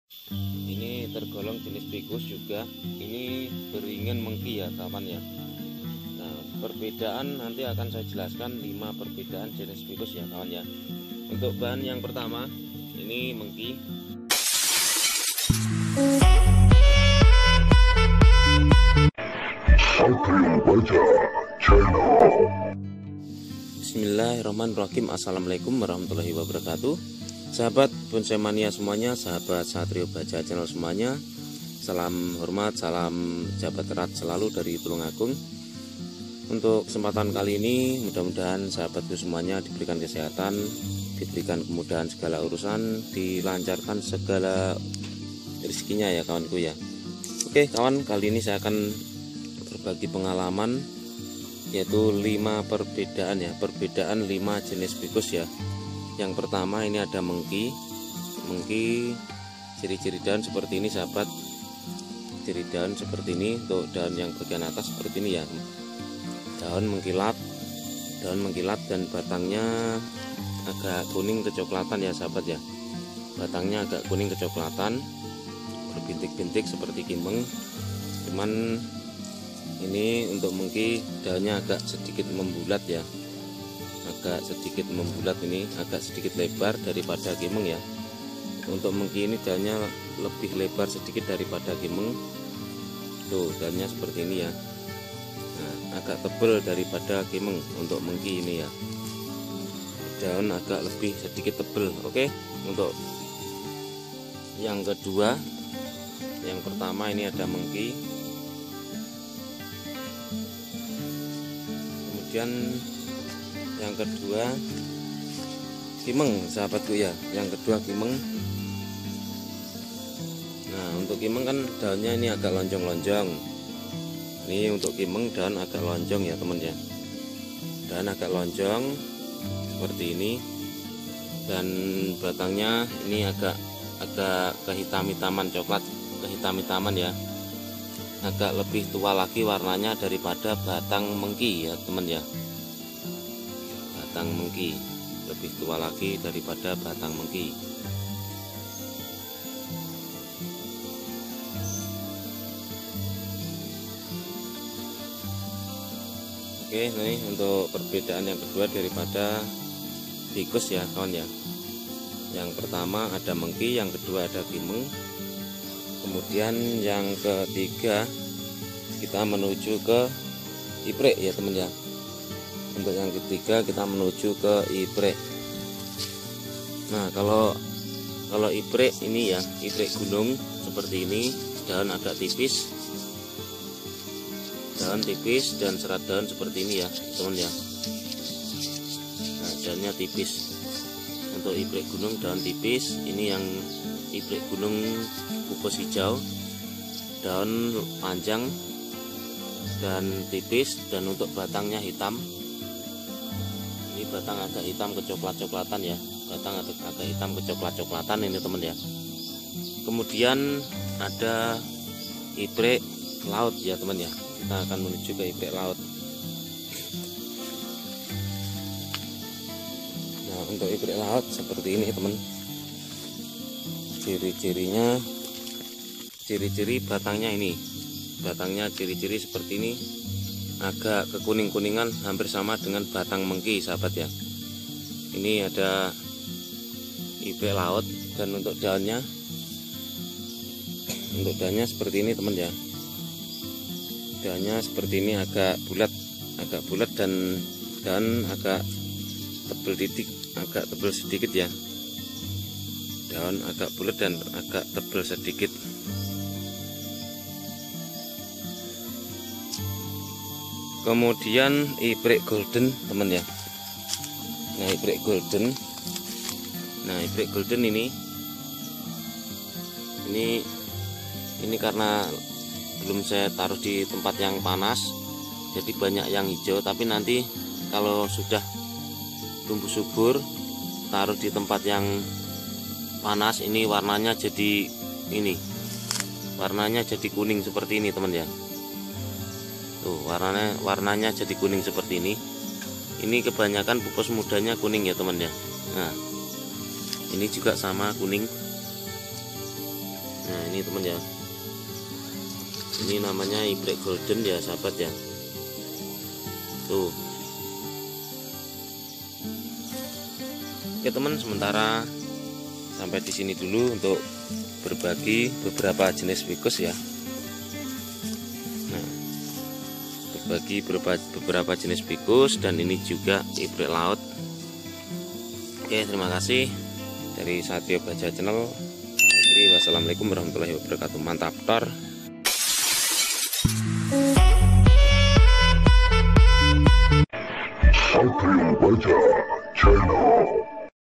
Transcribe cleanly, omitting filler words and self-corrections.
Ini tergolong jenis tikus juga. Ini beringin mengki ya kawan ya. Nah, perbedaan nanti akan saya jelaskan 5 perbedaan jenis tikus ya kawan ya. Untuk bahan yang pertama, ini mengki. Bismillahirrahmanirrahim. Assalamualaikum warahmatullahi wabarakatuh. Sahabat bonsai mania semuanya, sahabat Satrio Baja channel semuanya, salam hormat, salam jabat erat selalu dari Tulungagung. Untuk kesempatan kali ini, mudah-mudahan sahabatku semuanya diberikan kesehatan, diberikan kemudahan segala urusan, dilancarkan segala rezekinya ya kawanku ya. Oke kawan, kali ini saya akan berbagi pengalaman, yaitu 5 perbedaan ya, perbedaan 5 jenis tikus ya. Yang pertama ini ada mengki. Ciri-ciri daun seperti ini sahabat. Ciri daun seperti ini. Untuk daun yang bagian atas seperti ini ya. Daun mengkilat dan batangnya agak kuning kecoklatan ya sahabat ya. Batangnya agak kuning kecoklatan, berbintik-bintik seperti kimeng. Cuman ini untuk mengki daunnya agak sedikit membulat ya. Agak sedikit membulat, ini agak sedikit lebar daripada kimeng ya. Untuk mengki ini daunnya lebih lebar sedikit daripada kimeng. Tuh daunnya seperti ini ya. Nah, agak tebal daripada kimeng untuk mengki ini ya. Daun agak lebih sedikit tebal. Oke, untuk yang kedua, yang pertama ini ada mengki. Kemudian yang kedua kimeng sahabatku ya. Yang kedua kimeng. Nah untuk kimeng kan daunnya ini agak lonjong-lonjong. Ini untuk kimeng daun agak lonjong ya teman ya. Daun agak lonjong seperti ini. Dan batangnya ini agak kehitam-hitaman, coklat kehitam-hitaman ya. Agak lebih tua lagi warnanya daripada batang mengki ya teman ya. Batang mengki lebih tua lagi daripada batang mengki. Oke, nih untuk perbedaan yang kedua daripada tikus ya kawan ya. Yang pertama ada mengki, yang kedua ada kimeng. Kemudian yang ketiga kita menuju ke iprek ya teman ya. Untuk yang ketiga kita menuju ke iprek. Nah kalau iprek ini ya, iprek gunung seperti ini, daun agak tipis, daun tipis dan serat daun seperti ini ya teman ya. Nah daunnya tipis. Untuk iprek gunung daun tipis, ini yang iprek gunung kukus hijau, daun panjang dan tipis, dan untuk batangnya hitam. Ini batang agak hitam kecoklat-coklatan ya, batang agak hitam kecoklat-coklatan ini teman ya. Kemudian ada iprek laut ya teman ya. Kita akan menuju ke iprek laut. Nah untuk iprek laut seperti ini teman. Ciri-cirinya, ciri-ciri batangnya ini, batangnya ciri-ciri seperti ini, agak kekuning-kuningan hampir sama dengan batang mengki sahabat ya. Ini ada iprek laut. Dan untuk daunnya seperti ini teman ya. Daunnya seperti ini agak bulat dan daun agak tebal sedikit ya. Daun agak bulat dan agak tebal sedikit. Kemudian iprek golden teman ya. Nah iprek golden. Nah iprek golden ini karena belum saya taruh di tempat yang panas, jadi banyak yang hijau. Tapi nanti kalau sudah tumbuh subur, taruh di tempat yang panas, ini warnanya jadi kuning seperti ini teman ya. Tuh warnanya jadi kuning seperti ini. Ini kebanyakan pupus mudanya kuning ya teman ya. Nah ini juga sama kuning. Nah ini teman ya, ini namanya ibrek golden ya sahabat ya. Tuh. Oke teman, sementara sampai di sini dulu untuk berbagi beberapa jenis fikus ya. Nah, berbagi beberapa jenis fikus, dan ini juga ibrek laut. Oke, terima kasih dari Satyo Baja Channel. Akhiri, wassalamualaikum warahmatullahi wabarakatuh. Mantap tor. Satyo Baja.